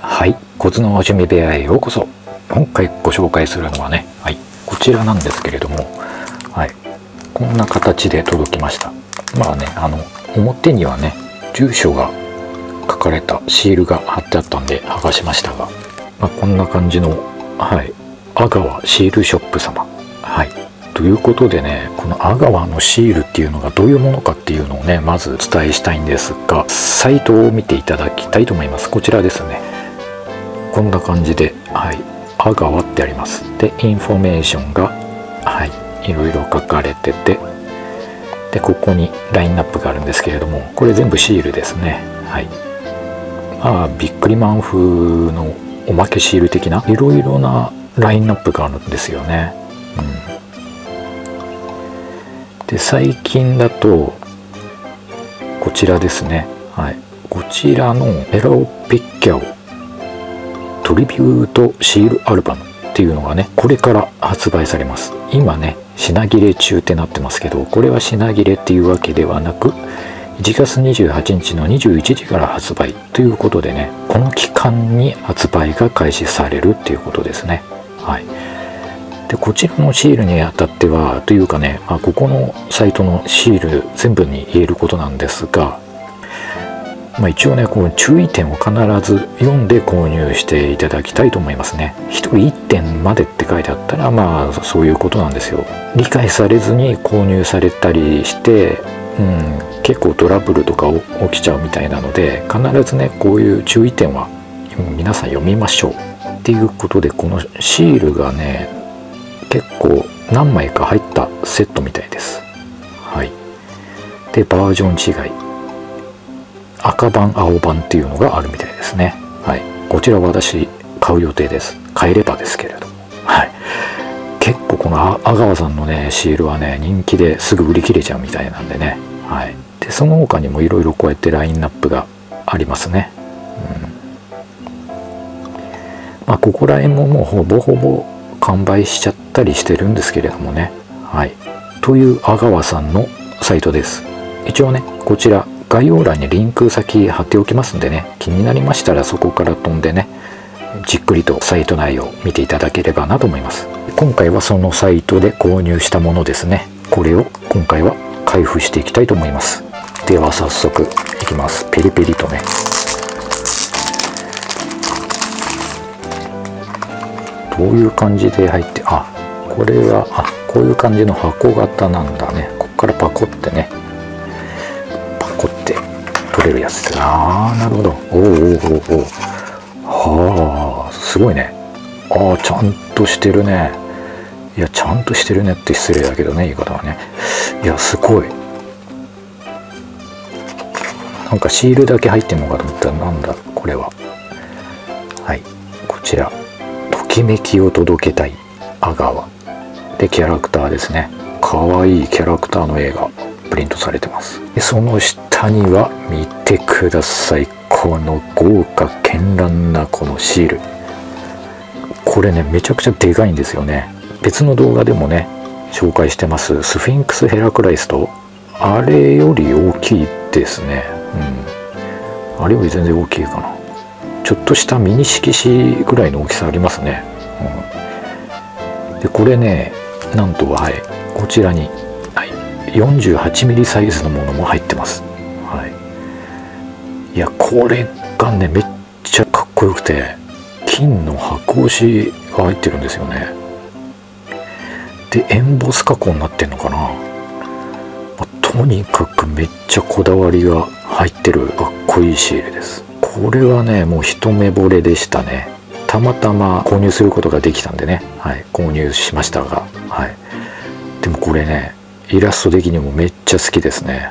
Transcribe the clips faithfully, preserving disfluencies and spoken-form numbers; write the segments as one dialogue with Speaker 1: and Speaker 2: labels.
Speaker 1: はい、コツの趣味部屋へようこそ。今回ご紹介するのはね、はい、こちらなんですけれども、はい、こんな形で届きました。まあね、あの表にはね、住所が書かれたシールが貼ってあったんで剥がしましたが、まあ、こんな感じの、はい、阿川シールショップ様。はい。ということでね、この阿川のシールっていうのがどういうものかっていうのをね、まずお伝えしたいんですが、サイトを見ていただきたいと思います。こちらですね。こんな感じで、はい、阿川ってあります。で、インフォメーションが、はい、いろいろ書かれてて、で、ここにラインナップがあるんですけれども、これ全部シールですね。はい。まあ、ビックリマン風のおまけシール的な、いろいろなラインナップがあるんですよね。うん。で、最近だとこちらですね、はい、こちらのエラオピッキャオトリビュートシールアルバムっていうのがね、これから発売されます。今ね、品切れ中ってなってますけど、これは品切れっていうわけではなく、いちがつにじゅうはちにちのにじゅういちじから発売ということでね、この期間に発売が開始されるっていうことですね。はい。で、こちらのシールにあたってはというかね、まあ、ここのサイトのシール全部に言えることなんですが、まあ、一応ね、この注意点を必ず読んで購入していただきたいと思いますね。ひとりいってんまでって書いてあったら、まあそういうことなんですよ。理解されずに購入されたりして、うん、結構トラブルとか起きちゃうみたいなので、必ずね、こういう注意点は皆さん読みましょうっていうことで、このシールがね、結構何枚か入ったセットみたいです。はい。で、バージョン違い、赤版青版っていうのがあるみたいですね。はい。こちら私買う予定です。買えればですけれども、はい。結構この阿川さんのねシールはね、人気ですぐ売り切れちゃうみたいなんでね。はい。で、その他にもいろいろこうやってラインナップがありますね。うん。まあここら辺ももうほぼほぼ完売しちゃったりしてるんですけれどもね。はい。という阿川さんのサイトです。一応ね、こちら概要欄にリンク先貼っておきますんでね、気になりましたらそこから飛んでね、じっくりとサイト内容を見ていただければなと思います。今回はそのサイトで購入したものですね。これを今回は開封していきたいと思います。では早速いきます。ペリペリとね。どういう感じで入って、あ、これは、あ、こういう感じの箱型なんだね。ここからパコってね、パコって取れるやつです。ああ、なるほど。おおおおお。はあ、すごいね。ああ、ちゃんとしてるね。いや、ちゃんとしてるねって失礼だけどね、言い方はね。いや、すごい。なんかシールだけ入ってんのかと思ったら、なんだこれは。はい、こちら。ときめきを届けたい阿川で、キャラクターですね。かわいいキャラクターの絵がプリントされてます。で、その下には見てください、この豪華絢爛なこのシール。これね、めちゃくちゃでかいんですよね。別の動画でもね紹介してますスフィンクスヘラクライスト、あれより大きいですね。うん、あれより全然大きいかな。ちょっとしたミニ色紙ぐらいの大きさありますね。うん、で、これね、なんと、はい、こちらに、はい、よんじゅうはちミリサイズのものも入ってます。はい、いや、これがね、めっちゃかっこよくて、金の箔押しが入ってるんですよね。で、エンボス加工になってんのかな。まあ、とにかくめっちゃこだわりが入ってるかっこいいシールです。これはね、もう一目惚れでしたね。たまたま購入することができたんでね、はい、購入しましたが、はい。でもこれね、イラスト的にもめっちゃ好きですね。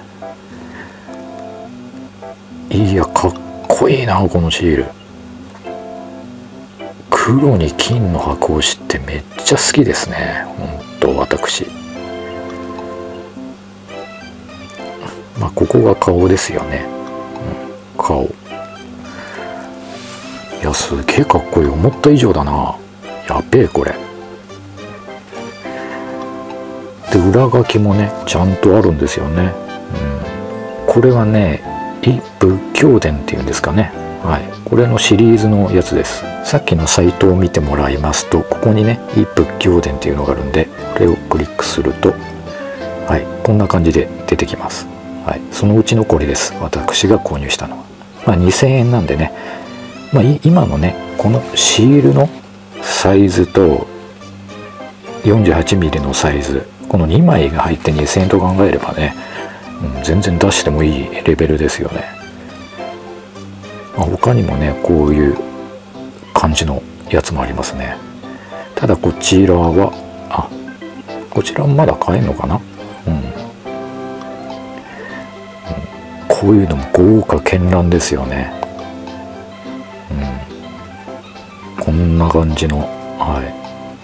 Speaker 1: いや、かっこいいな、このシール。黒に金の箔押しってめっちゃ好きですね。ほんと、私。まあ、ここが顔ですよね。うん、顔。いや、すげえかっこいい。思った以上だな。やべえ、これ。で、裏書きもね、ちゃんとあるんですよね。うん、これはね、異仏教伝っていうんですかね。 はい、これのシリーズのやつです。さっきのサイトを見てもらいますと、ここにね「い仏教伝」っていうのがあるんで、これをクリックすると、はい、こんな感じで出てきます。はい、そのうちのこれです。私が購入したのは、まあ、にせんえんなんでね、まあ、今のねこのシールのサイズと よんじゅうはちミリ のサイズ、このにまいが入ってにせんえんと考えればね、うん、全然出してもいいレベルですよね。まあ、他にもねこういう感じのやつもありますね。ただこちらはあこちらもまだ買えるのかな、うん、うん、こういうのも豪華絢爛ですよね。うん、こんな感じの、はい、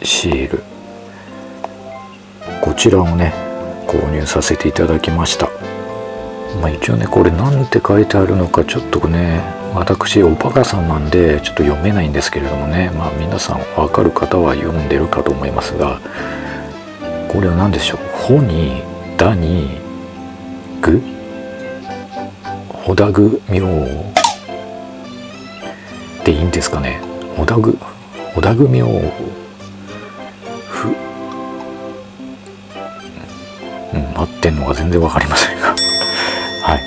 Speaker 1: シール、こちらをね購入させていただきました。まあ一応ねこれなんて書いてあるのかちょっとね、私おバカさんなんでちょっと読めないんですけれどもね、まあ皆さん分かる方は読んでるかと思いますが、これは何でしょう。ほにだにぐほだぐみょうでいいんですかね。ほだぐほだぐみょうふ、うん、合ってんのが全然分かりませんがはい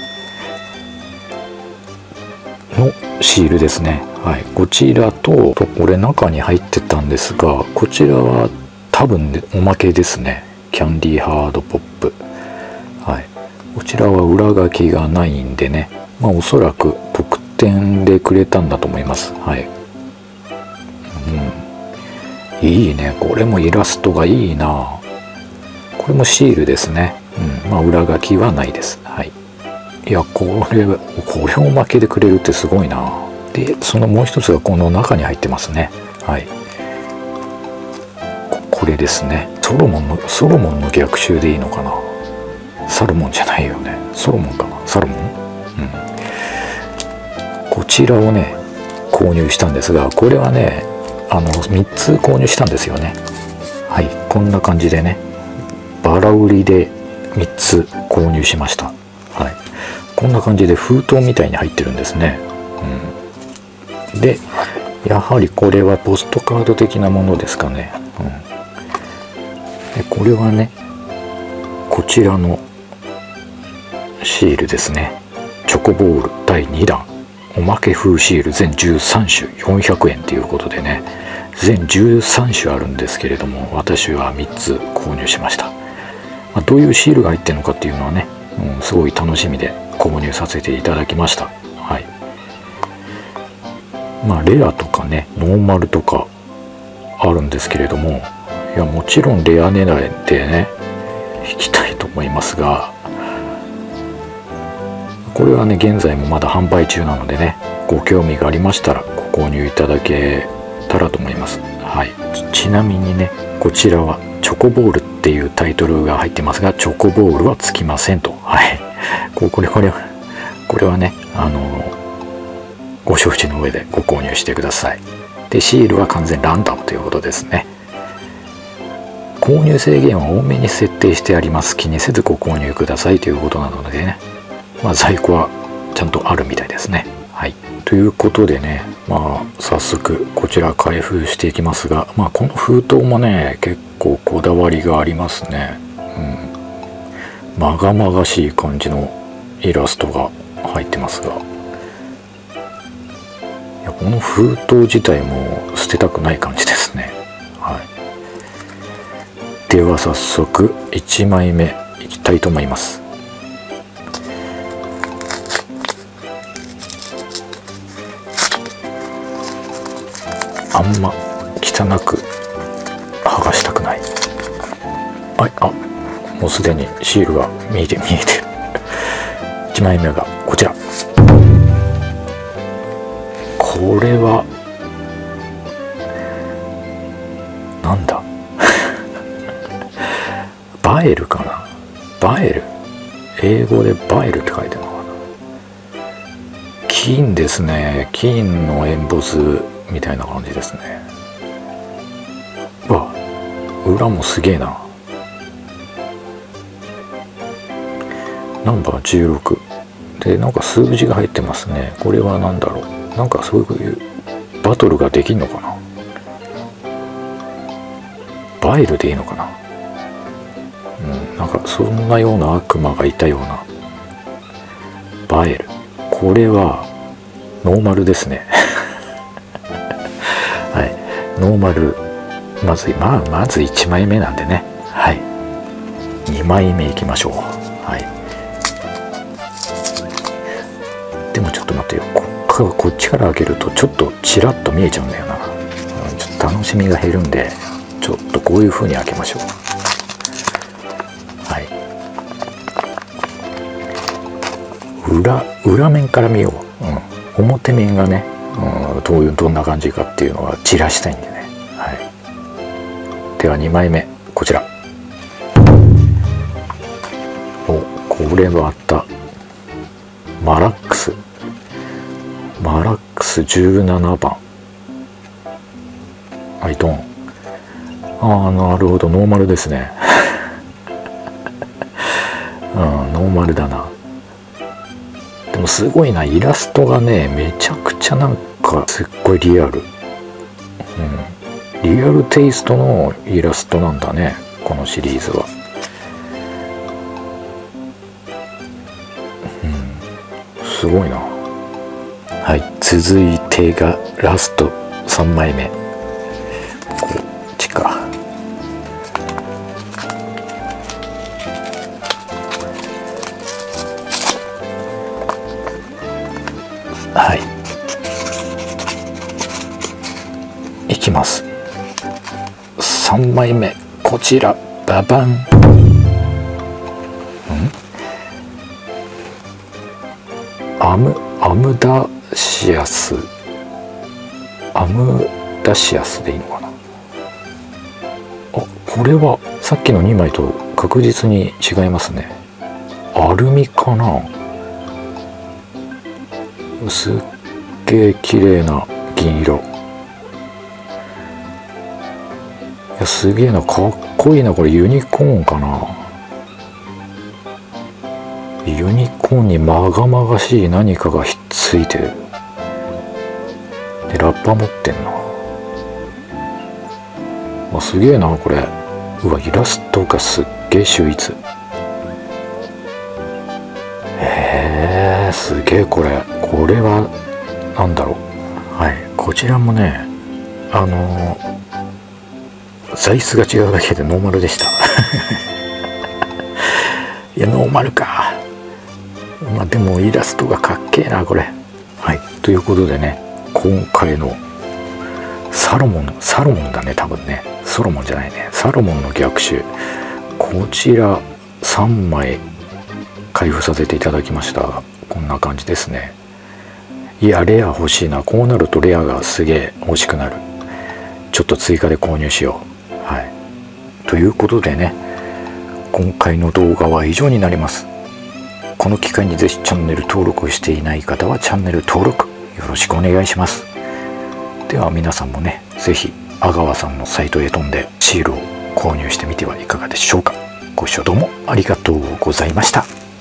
Speaker 1: のシールですね。はい、こちらとこれ中に入ってたんですが、こちらは多分おまけですね。キャンディーハードポップ、はい、こちらは裏書きがないんでね、まあおそらく特典でくれたんだと思います。はい、うん、いいね、これもイラストがいいな。これもシールですね。うん、まあ裏書きはないです。はい、いやこれこれをおまけでくれるってすごいな。でそのもう一つがこの中に入ってますね。はい、ここれですね。ソロモンのソロモンの逆襲でいいのかな。サルモンじゃないよね。ソロモンかな。サルモン、うん、こちらをね購入したんですが、これはねあのみっつ購入したんですよね。はい、こんな感じでねバラ売りでみっつ購入しました。はい、こんな感じで封筒みたいに入ってるんですね。うん、でやはりこれはポストカード的なものですかね。うん、でこれはねこちらのシールですね。チョコボールだいにだんおまけ風シール全じゅうさんしゅよんひゃくえんということでね、全じゅうさんしゅあるんですけれども、私はみっつ購入しました。まあ、どういうシールが入ってるのかっていうのはね、うん、すごい楽しみで購入させていただきました。はい、まあレアとかねノーマルとかあるんですけれども、いやもちろんレア狙いでね引きたいと思いますが、これはね現在もまだ販売中なのでね、ご興味がありましたらご購入いただけたらと思います。はい、ちなみにねこちらはチョコボールっていうタイトルが入ってますが、チョコボールはつきませんと。はい、これこれこれはねあのご承知の上でご購入してください。でシールは完全ランダムということですね。購入制限は多めに設定してあります。気にせずご購入くださいということなのでね、まあ在庫はちゃんとあるみたいですね。はい、ということでね、まあ早速こちら開封していきますが、まあこの封筒もね結構こだわりがありますね。うん、まがまがしい感じのイラストが入ってますが、いやこの封筒自体も捨てたくない感じですね。はい、では早速いちまいめいきたいと思います。あんま汚く剥がしたくない。はい、あもうすでにシールが見えて見えてるいちまいめがこちら。これはなんだバエルかな。バエル、英語でバエルって書いてるのかな。金ですね。金のエンボスみたいな感じですね。うわ、裏もすげえな。ナンバーじゅうろくでなんか数字が入ってますね。これは何だろう。 なんかそういうバトルができんのかな。バイルでいいのかな。うん、なんかそんなような悪魔がいたような。バエル、これはノーマルですねはい、ノーマル、まずまあまずいちまいめなんでね。はい、にまいめいきましょう。はい、でもちょっと待ってよ、こっからこっちから開けるとちょっとちらっと見えちゃうんだよな。ちょっと楽しみが減るんで、ちょっとこういう風に開けましょう。はい、裏裏面から見よう。うん、表面がね、うん、どういうどんな感じかっていうのは散らしたいんでね。はい、ではにまいめこちら。お、これはあった。マラックスマラックスじゅうななばん。はい、ドン。ああ、なるほど、ノーマルですねうん、ノーマルだな。でもすごいな、イラストがね、めちゃくちゃなんかすっごいリアル、うん、リアルテイストのイラストなんだね、このシリーズは。うん、すごいな。はい、続いてがラストさんまいめ。こっちか。はい、いきます。さんまいめこちら、ババン。んアムアムダシアスアムダシアスでいいのかな。あ、これはさっきのにまいと確実に違いますね。アルミかな。すっげえ綺麗な銀色。いや、すげえな、かっこいいな。これユニコーンかな。ユニコーンにまがまがしい何かがひっついてる。でラッパ持ってんな。あ、すげえなこれ。うわ、イラストがすっげえ秀逸。へえ、すげえ。これこれはなんだろう。はい、こちらもね、あのー、材質が違うだけでノーマルでしたいや、ノーマルか。まあでもイラストがかっけえなこれ。はい、ということでね、今回のサロモンサロモンだね、多分ね。ソロモンじゃないね、サロモンの逆襲、こちらさんまい開封させていただきました。こんな感じですね。いや、レア欲しいな。こうなるとレアがすげえ欲しくなる。ちょっと追加で購入しよう。はい、ということでね、今回の動画は以上になります。この機会にぜひチャンネル登録していない方はチャンネル登録よろしくお願いします。では皆さんもね、ぜひ阿川さんのサイトへ飛んでシールを購入してみてはいかがでしょうか。ご視聴どうもありがとうございました。